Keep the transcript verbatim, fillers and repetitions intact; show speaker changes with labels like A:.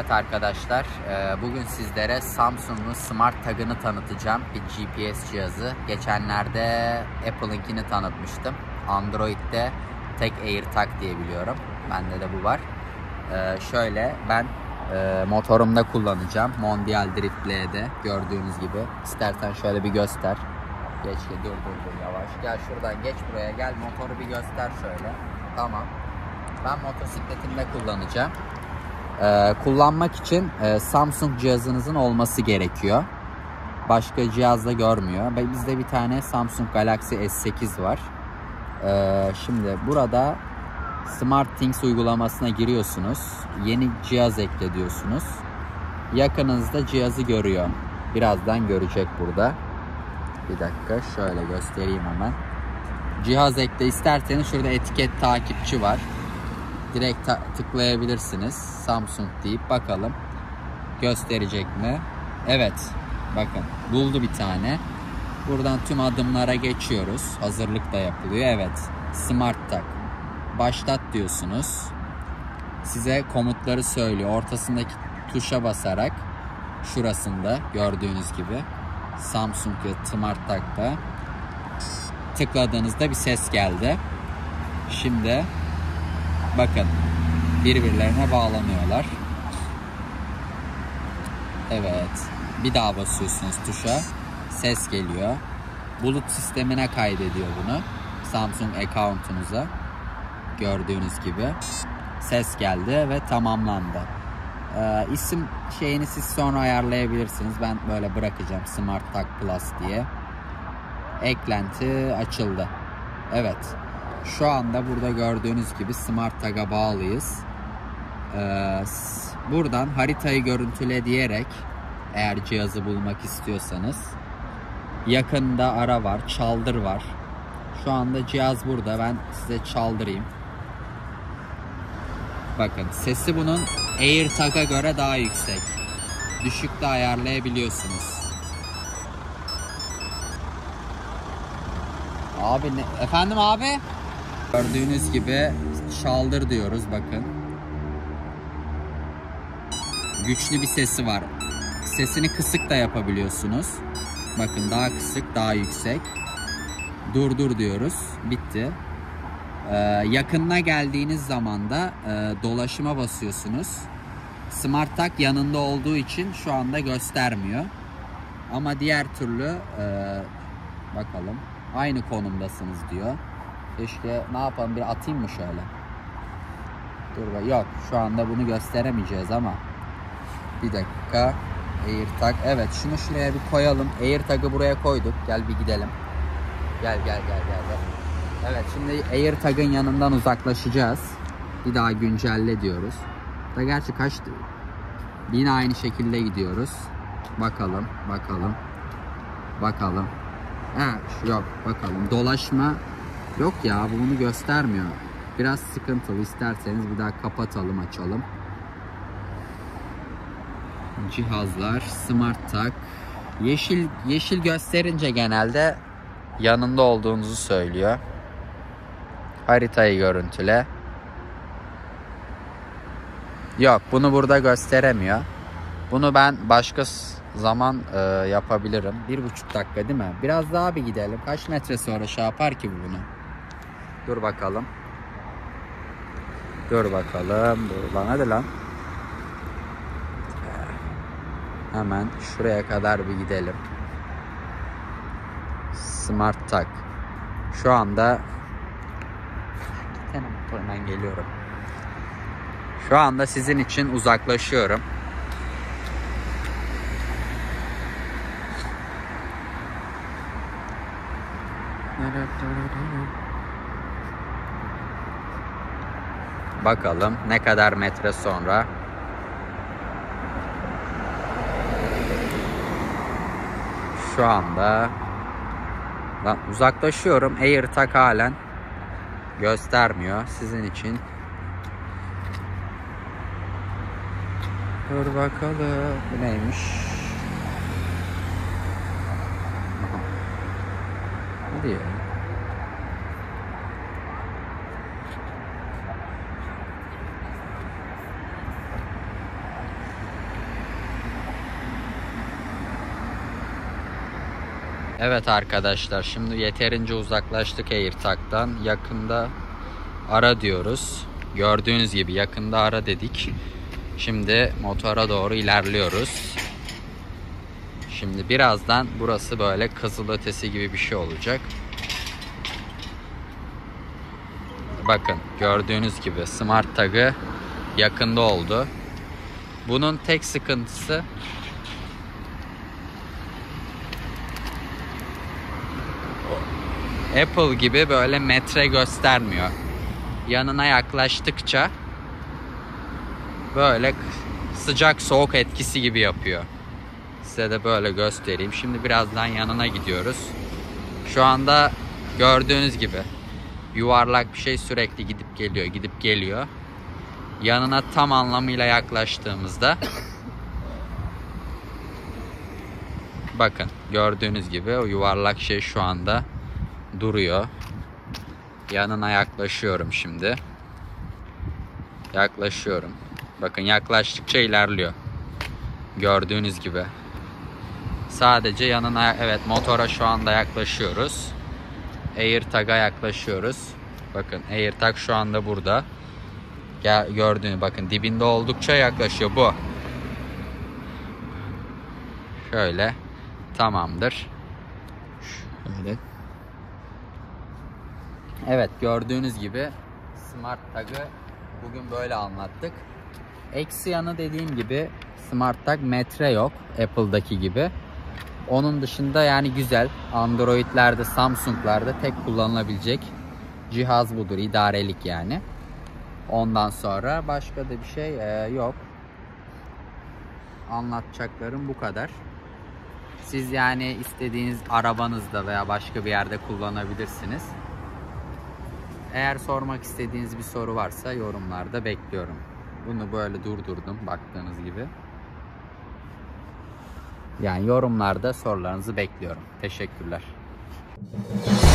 A: Evet arkadaşlar, bugün sizlere Samsung'un Smart Tag'ını tanıtacağım. Bir G P S cihazı. Geçenlerde Apple'ınkini tanıtmıştım. Android'de tek AirTag diye biliyorum. Bende de bu var. Şöyle ben motorumda kullanacağım. Mondial Drift L'de gördüğünüz gibi. İstersen şöyle bir göster. Geç, dur dur dur yavaş. Gel şuradan geç buraya gel. Motoru bir göster şöyle. Tamam. Ben motosikletimde kullanacağım. Ee, kullanmak için e, Samsung cihazınızın olması gerekiyor. Başka cihazda görmüyor. Bizde bir tane Samsung Galaxy S sekiz var. Ee, şimdi burada SmartThings uygulamasına giriyorsunuz. Yeni cihaz ekle diyorsunuz. Yakınınızda cihazı görüyor. Birazdan görecek burada. Bir dakika şöyle göstereyim hemen. Cihaz ekle isterseniz şurada etiket takipçi var. Direkt tıklayabilirsiniz. Samsung deyip bakalım gösterecek mi? Evet. Bakın buldu bir tane. Buradan tüm adımlara geçiyoruz. Hazırlık da yapılıyor. Evet. Smart Tag. Başlat diyorsunuz. Size komutları söylüyor. Ortasındaki tuşa basarak şurasında gördüğünüz gibi Samsung Smart Tag'da tıkladığınızda bir ses geldi. Şimdi bakın birbirlerine bağlanıyorlar. Evet. Bir daha basıyorsunuz tuşa. Ses geliyor. Bulut sistemine kaydediyor bunu. Samsung account'unuza. Gördüğünüz gibi. Ses geldi ve tamamlandı. Ee, isim şeyini siz sonra ayarlayabilirsiniz. Ben böyle bırakacağım. Smart Tag Plus diye. Eklenti açıldı. Evet. Şu anda burada gördüğünüz gibi Smart Tag'a bağlıyız. Ee, buradan haritayı görüntüle diyerek eğer cihazı bulmak istiyorsanız yakında ara var, çaldır var. Şu anda cihaz burada. Ben size çaldırayım. Bakın sesi bunun AirTag'a göre daha yüksek. Düşükte ayarlayabiliyorsunuz. Abi ne? Efendim abi? Gördüğünüz gibi çaldır diyoruz bakın. Güçlü bir sesi var. Sesini kısık da yapabiliyorsunuz. Bakın daha kısık, daha yüksek. Dur dur diyoruz. Bitti. Ee, yakınına geldiğiniz zaman da e, dolaşıma basıyorsunuz. Smart Tag yanında olduğu için şu anda göstermiyor. Ama diğer türlü e, bakalım. Aynı konumdasınız diyor. Keşke ne yapalım, bir atayım mı şöyle? Dur yok, şu anda bunu gösteremeyeceğiz ama bir dakika. AirTag, evet, şunu şuraya bir koyalım. AirTag'ı buraya koyduk. Gel bir gidelim. Gel gel gel gel. gel. Evet, şimdi AirTag'ın yanından uzaklaşacağız. Bir daha güncelle diyoruz. Da gerçi kaçtı? Yine aynı şekilde gidiyoruz. Bakalım, bakalım. Bakalım. Ha, yok, bakalım. Dolaşma yok ya, bu bunu göstermiyor. Biraz sıkıntılı. İsterseniz bir daha kapatalım, açalım. Cihazlar, Smart Tag. Yeşil yeşil gösterince genelde yanında olduğunuzu söylüyor. Haritayı görüntüle. Yok, bunu burada gösteremiyor. Bunu ben başka zaman e, yapabilirim. Bir buçuk dakika değil mi? Biraz daha bir gidelim. Kaç metre sonra şey yapar ki bu bunu? Dur bakalım. Dur bakalım. Dur lan, hadi lan. Hemen şuraya kadar bir gidelim. Smart Tag. Şu anda hemen geliyorum. Şu anda sizin için uzaklaşıyorum. Bakalım ne kadar metre sonra. Şu anda lan uzaklaşıyorum. AirTag halen göstermiyor sizin için. Dur bakalım. Bu neymiş? Hadi ya. Evet arkadaşlar, şimdi yeterince uzaklaştık AirTag'dan. Yakında ara diyoruz. Gördüğünüz gibi yakında ara dedik. Şimdi motora doğru ilerliyoruz. Şimdi birazdan burası böyle kızılötesi gibi bir şey olacak. Bakın gördüğünüz gibi Smart Tag'ı yakında oldu. Bunun tek sıkıntısı Apple gibi böyle metre göstermiyor. Yanına yaklaştıkça böyle sıcak soğuk etkisi gibi yapıyor. Size de böyle göstereyim. Şimdi birazdan yanına gidiyoruz. Şu anda gördüğünüz gibi yuvarlak bir şey sürekli gidip geliyor, gidip geliyor. Yanına tam anlamıyla yaklaştığımızda bakın gördüğünüz gibi o yuvarlak şey şu anda duruyor. Yanına yaklaşıyorum şimdi. Yaklaşıyorum. Bakın yaklaştıkça ilerliyor. Gördüğünüz gibi. Sadece yanına, evet, motora şu anda yaklaşıyoruz. AirTag'a yaklaşıyoruz. Bakın AirTag şu anda burada. Gel, gördüğünüz bakın dibinde oldukça yaklaşıyor bu. Şöyle tamamdır. Şöyle. Evet, gördüğünüz gibi Smart Tag'ı bugün böyle anlattık. Eksi yanı dediğim gibi Smart Tag metre yok Apple'daki gibi. Onun dışında yani güzel. Android'lerde, Samsung'larda tek kullanılabilecek cihaz budur. İdarelik yani. Ondan sonra başka da bir şey e, yok. Anlatacaklarım bu kadar. Siz yani istediğiniz arabanızda veya başka bir yerde kullanabilirsiniz. Eğer sormak istediğiniz bir soru varsa yorumlarda bekliyorum. Bunu böyle durdurdum baktığınız gibi. Yani yorumlarda sorularınızı bekliyorum. Teşekkürler.